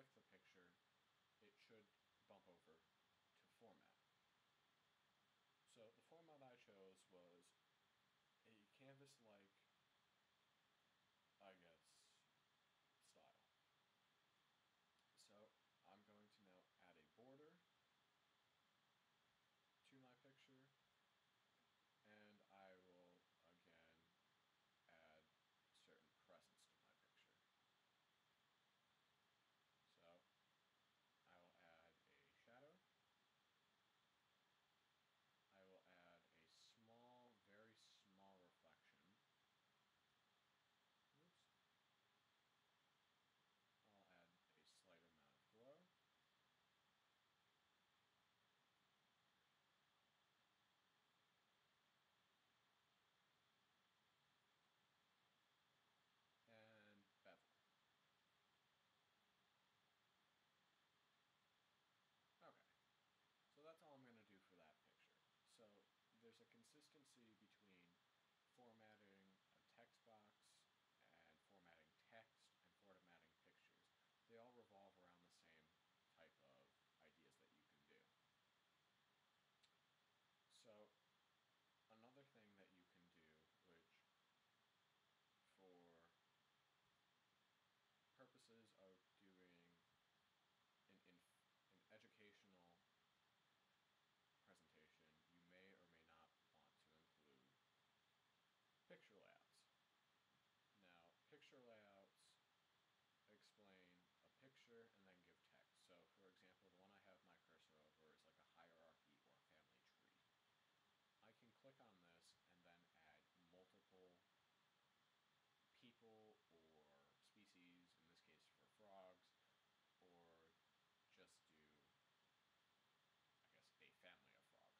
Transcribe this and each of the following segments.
with the picture, it should bump over to format. So the format I chose was a canvas-like, I guess, style. So I'm going to now add a border to my picture, and I will again add certain presence to my picture. So I will add a shadow. I will add a small, very small reflection. Oops. I'll add a slight amount of glow. And bevel. Okay, so that's all I'm going to do for that picture. So there's a consistency between formatting a text box and formatting text and formatting pictures. They all revolve around the same type of ideas that you can do. So another thing that you can do, which for purposes of doing an educational presentation, you may or may not want to include picture layouts. Now, picture layouts explain a picture and then give text. So, for example, the one I have my cursor over is like a hierarchy or family tree. I can click on this and then add multiple people or species, in this case for frogs, or just do, I guess, a family of frogs.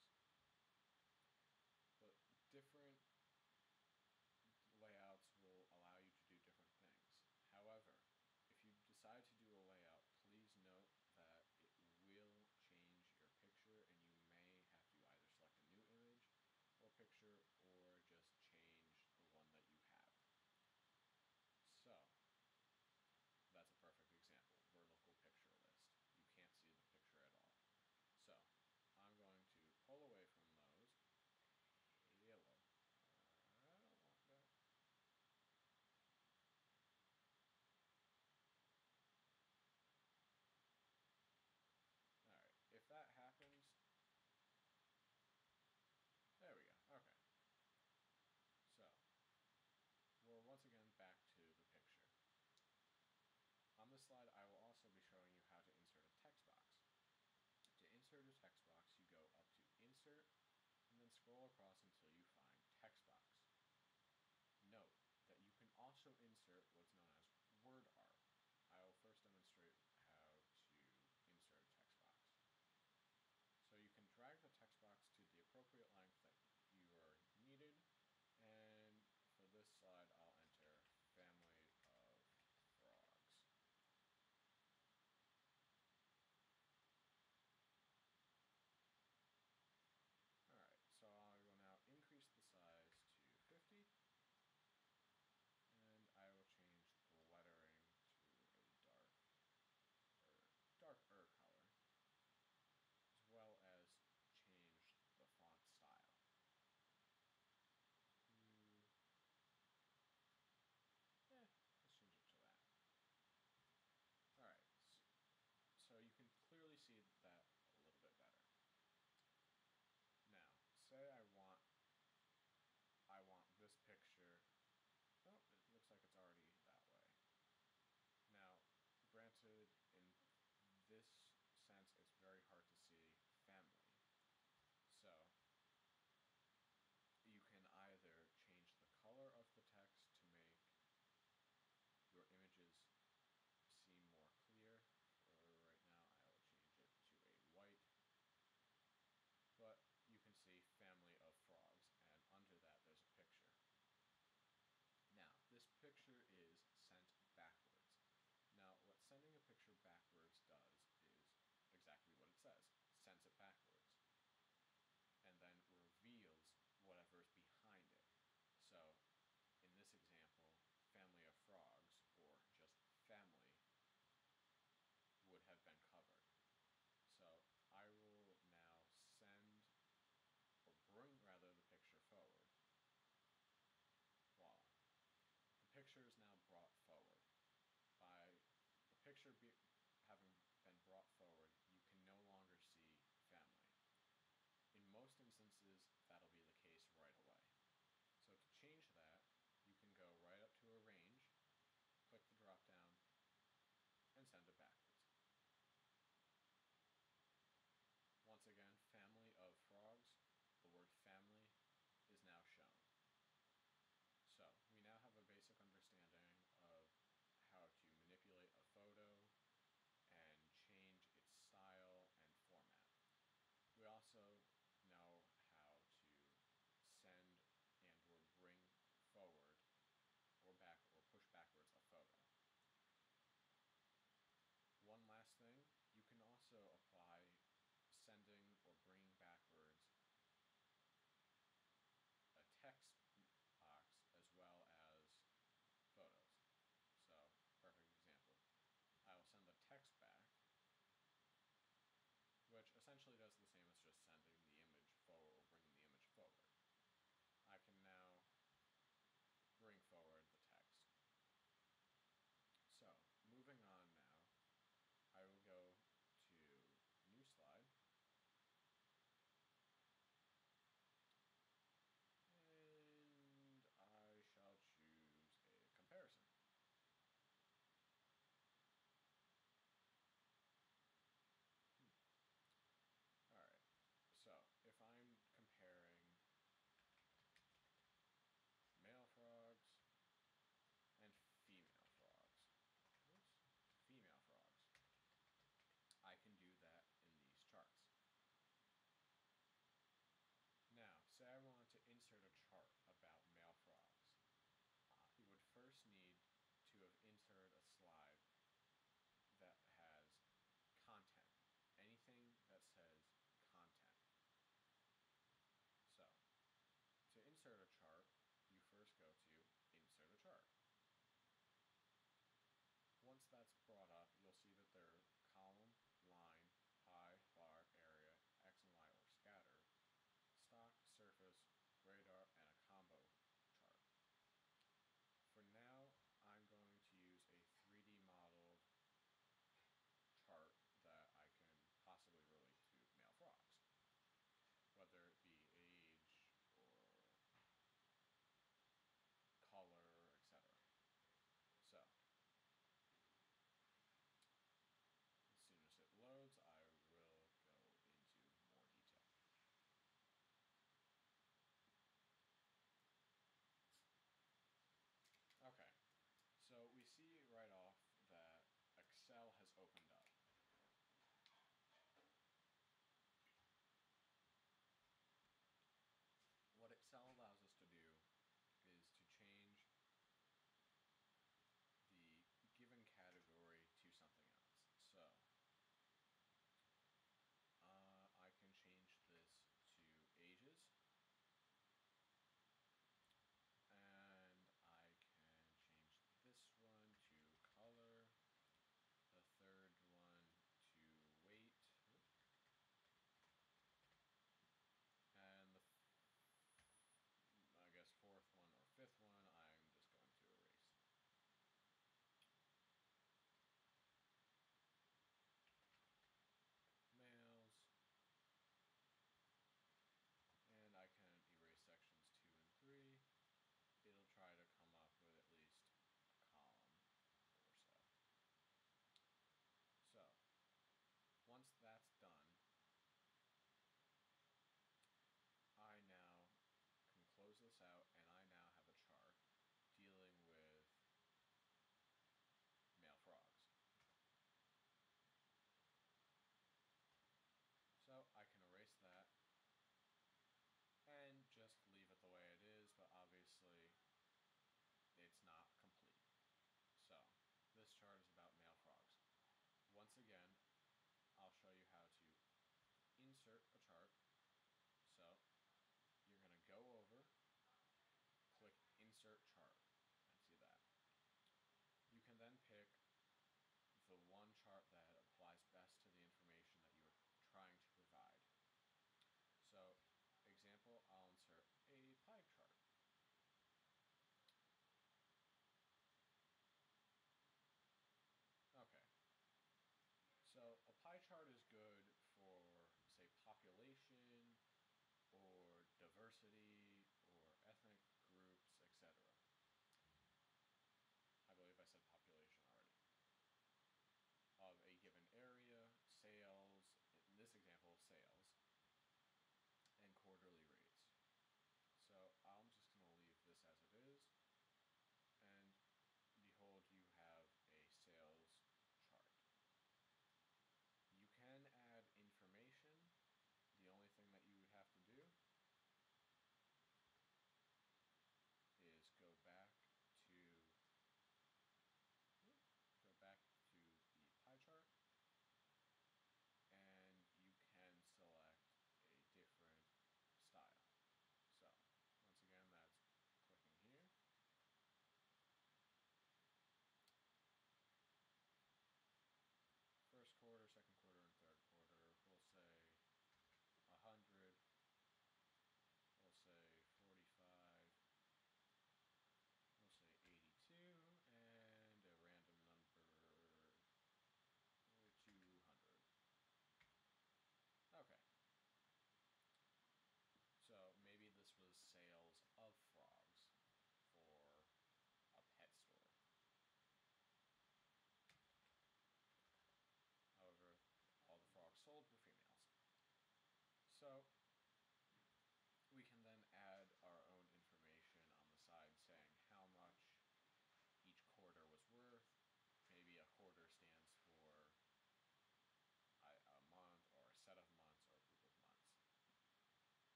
But different layouts will allow you to do different things. However, if you decide to do a layout, please note that it will change your picture and you may have to either select a new image or picture or just change the one that you have. So, that's a perfect example, vertical picture list. You can't see the picture at all. So, I'm going to pull away from those. Yellow. I don't want that. Alright, if that happens, there we go, okay. So, we're once again back to the picture. On this slide, I will also be showing you how to insert a text box. To insert a text box, you go up to Insert, and then scroll across until you find Text Box. Note that you can also insert what's known as word art. I will first demonstrate how to insert a text box. So you can drag the text box to the appropriate length that you are needed, and for this slide I'll enter family of frogs. Alright, so I will now increase the size to 50, and I will change having been brought forward, you can no longer see family. In most instances, that'll be the case right away. So to change that, you can go right up to Arrange, click the drop down, and send it backwards. Once again, family of frogs, the word family is now shown. So, we now have a basic understanding of how to manipulate a photo and change its style and format. We also know how to send and or bring forward or back or push backwards a photo. One last thing, you can also apply sending or bringing backwards a text box as well as photos. So, perfect example. I will send the text back, which essentially does the same as just sending the image forward or bringing the image forward. I can now bring forward the text. So, moving on now, I will go to new slide, and I shall choose a comparison. Alright, so if I'm comparing male frogs and female frogs, I can do that in these charts. Now, say I wanted to insert a chart about male frogs. You would first need to have inserted a slide that has content. Anything that says content. So, to insert a chart, you first go to Insert a Chart. Once that's brought up, you'll see that there are column, line, pie, bar, area, X and Y or scatter, stock, surface, radar, and a combo chart. For now, I'm going to use a 3D modeled chart that I can possibly relate to male frogs, whether it be age or color, etc. So, as soon as it loads, I will go into more detail. Okay, so we see right off that Excel has opened up. What Excel allows us to do is to change the given category to something else. So, I can change this to ages, and I can change this one to color, the third one to weight, and the I guess fourth one or fifth one I'm just going to erase. Males, and I can erase sections 2 and 3. It'll try to come up with at least a column or so. So, once that's done, I now can close this out and I now have a chart dealing with male frogs. So I can erase that and just leave it the way it is, but obviously it's not complete. So this chart is about male frogs. Once again, I'll show you how to insert a chart. So you're going to go over, click Insert Chart, and see that. You can then pick the one chart that applies best to the information that you are trying to provide. So, example, I'll insert a pie chart. Okay, chart is good for, say, population, or diversity, or ethnic groups, etc. I believe I said population already. Of a given area, sales, in this example, sales, and quarterly rates. So I'm just going to leave this as it is, and behold, you have a sales chart. You can add information. The only thing that you would have to do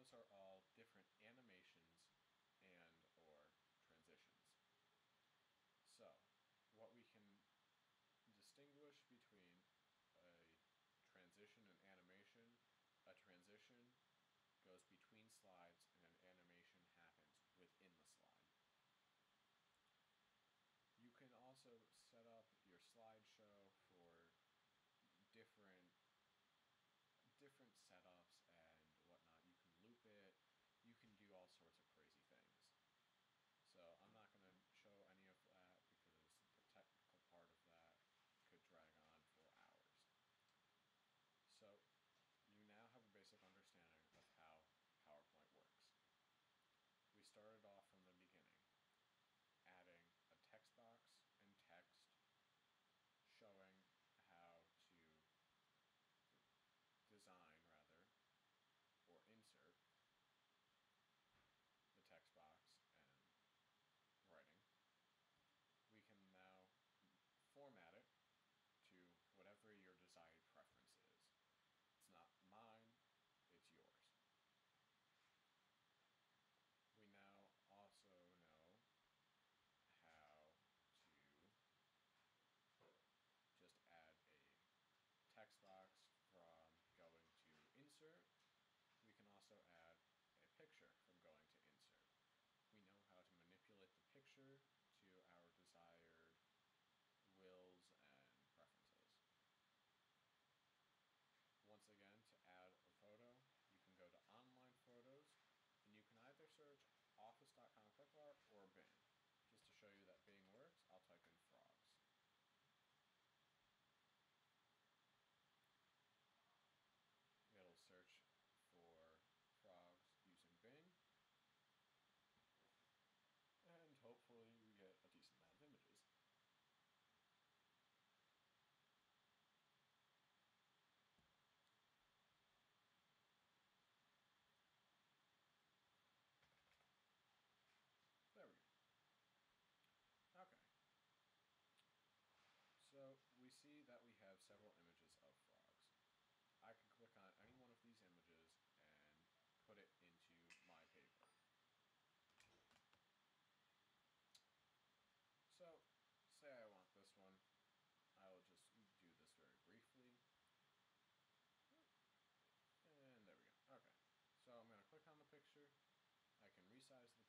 those are all different animations and or transitions. So, what we can distinguish between a transition and animation, a transition goes between slides and an animation happens within the slide. You can also set up your slideshow for different setups and whatnot. You can loop it. You can do all sorts of crazy things. So I'm not going to show any of that because the technical part of that could drag on for hours. So you now have a basic understanding of how PowerPoint works. We started off from the beginning, adding a text box and text showing how to design, or insert the text box and writing. We can now format it to whatever your desired preference is. It's not mine, it's yours. We now also know how to just add a text box from going to insert. We can also add a picture from going to insert. We know how to manipulate the picture to our desired wills and preferences. Once again, to add a photo, you can go to online photos, and you can either search office.com clipart or Bing. Just to show you that Bing works, I'll type in frogs. It'll search for frogs using Bing, and hopefully we get a decent amount of images. There we go. Okay. So we see that we have several images of frogs. I can click on any one of these images and put it into my paper. So, say I want this one. I will just do this very briefly. And there we go. Okay. So I'm going to click on the picture. I can resize the